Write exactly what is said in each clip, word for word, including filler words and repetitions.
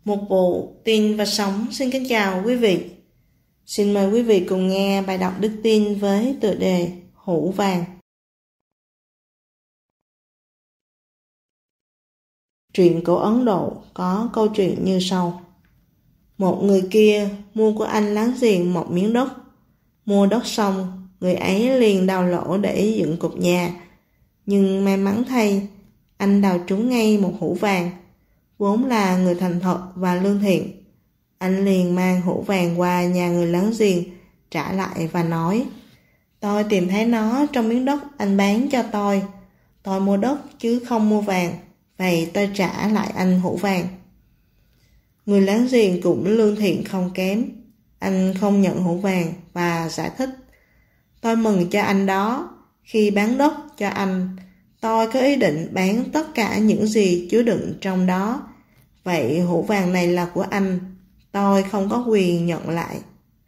Một vụ tin và sống xin kính chào quý vị. Xin mời quý vị cùng nghe bài đọc đức tin với tựa đề Hũ vàng. Truyện cổ Ấn Độ có câu chuyện như sau. Một người kia mua của anh láng giềng một miếng đất. Mua đất xong, người ấy liền đào lỗ để dựng cột nhà. Nhưng may mắn thay, anh đào trúng ngay một hũ vàng. Vốn là người thành thật và lương thiện. Anh liền mang hũ vàng qua nhà người láng giềng, trả lại và nói: Tôi tìm thấy nó trong miếng đất anh bán cho tôi. Tôi mua đất chứ không mua vàng, vậy tôi trả lại anh hũ vàng. Người láng giềng cũng lương thiện không kém. Anh không nhận hũ vàng và giải thích: Tôi mừng cho anh đó. Khi bán đất cho anh, tôi có ý định bán tất cả những gì chứa đựng trong đó. Vậy hũ vàng này là của anh, tôi không có quyền nhận lại.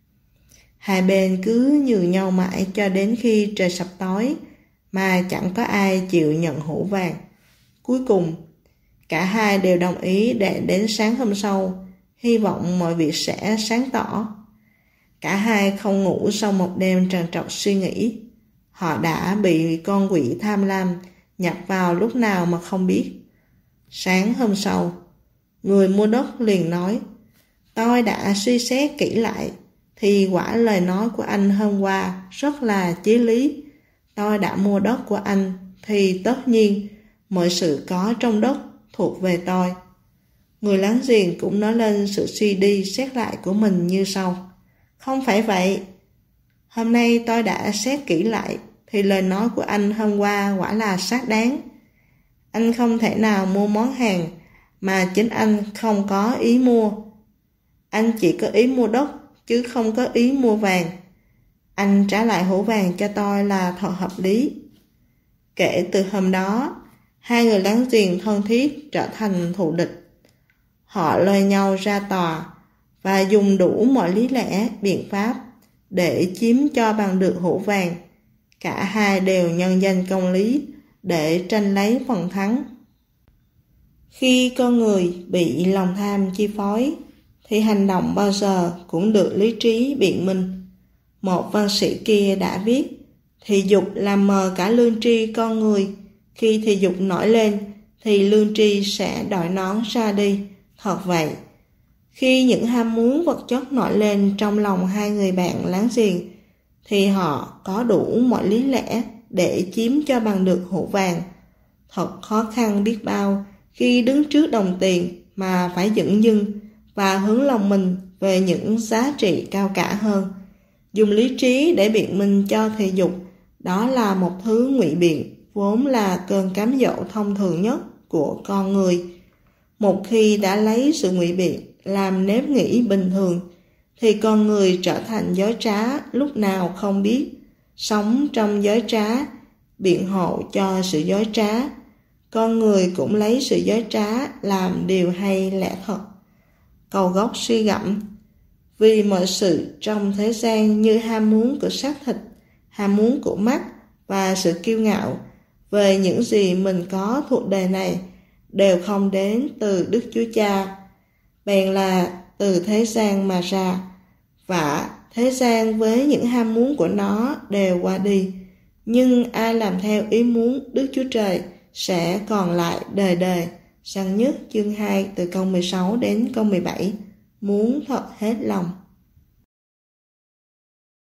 Hai bên cứ nhường nhau mãi cho đến khi trời sập tối, mà chẳng có ai chịu nhận hũ vàng. Cuối cùng, cả hai đều đồng ý để đến sáng hôm sau, hy vọng mọi việc sẽ sáng tỏ. Cả hai không ngủ sau một đêm trằn trọc suy nghĩ. Họ đã bị con quỷ tham lam nhập vào lúc nào mà không biết. Sáng hôm sau, người mua đất liền nói: Tôi đã suy xét kỹ lại, thì quả lời nói của anh hôm qua rất là chí lý. Tôi đã mua đất của anh, thì tất nhiên mọi sự có trong đất thuộc về tôi. Người láng giềng cũng nói lên sự suy đi xét lại của mình như sau: Không phải vậy. Hôm nay tôi đã xét kỹ lại, thì lời nói của anh hôm qua quả là xác đáng. Anh không thể nào mua món hàng mà chính anh không có ý mua. Anh chỉ có ý mua đất, chứ không có ý mua vàng. Anh trả lại hũ vàng cho tôi là thật hợp lý. Kể từ hôm đó, hai người láng giềng thân thiết trở thành thù địch. Họ lôi nhau ra tòa và dùng đủ mọi lý lẽ, biện pháp để chiếm cho bằng được hũ vàng. Cả hai đều nhân danh công lý để tranh lấy phần thắng. Khi con người bị lòng tham chi phối, thì hành động bao giờ cũng được lý trí biện minh. Một văn sĩ kia đã viết: Thị dục làm mờ cả lương tri con người. Khi thị dục nổi lên, thì lương tri sẽ đội nón ra đi. Thật vậy, khi những ham muốn vật chất nổi lên trong lòng hai người bạn láng giềng, thì họ có đủ mọi lý lẽ để chiếm cho bằng được hũ vàng. Thật khó khăn biết bao khi đứng trước đồng tiền mà phải dửng dưng và hướng lòng mình về những giá trị cao cả hơn. Dùng lý trí để biện minh cho thị dục, đó là một thứ ngụy biện, vốn là cơn cám dỗ thông thường nhất của con người. Một khi đã lấy sự ngụy biện làm nếp nghĩ bình thường, thì con người trở thành dối trá lúc nào không biết, sống trong dối trá, biện hộ cho sự dối trá. Con người cũng lấy sự dối trá làm điều hay lẽ thật. Cầu gốc suy gẫm: Vì mọi sự trong thế gian như ham muốn của xác thịt, ham muốn của mắt và sự kiêu ngạo về những gì mình có thuộc đời này đều không đến từ Đức Chúa Cha, bèn là từ thế gian mà ra. Và thế gian với những ham muốn của nó đều qua đi, nhưng ai làm theo ý muốn Đức Chúa Trời sẽ còn lại đời đời. Sáng nhất chương hai từ câu mười sáu đến câu mười bảy. Muốn thật hết lòng.